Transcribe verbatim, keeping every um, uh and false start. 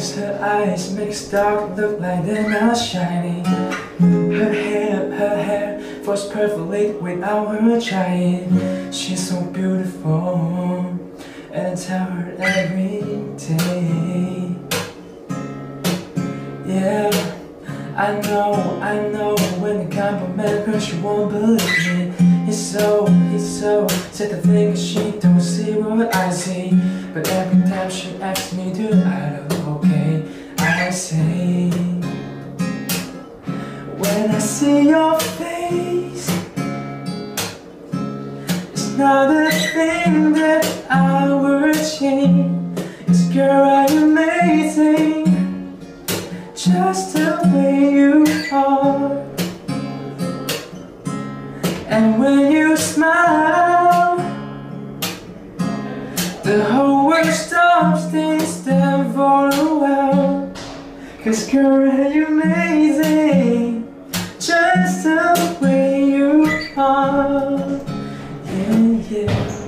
eyes, her eyes make a star look like they're not shining. Her hair, her hair falls perfectly without her trying. She's so beautiful, and I tell her every day. Yeah, I know, I know, when I compliment her she won't believe me. He's so, he's so said the things she don't see what I see. But every time she asks me to I look okay, I say, when I see your face, it's not a thing that I would change. It's girl, are you amazing, just the way you are. And when you smile, the whole world stops, things stand for a while. Cause girl, are you amazing, just the way you are. Yeah, yeah.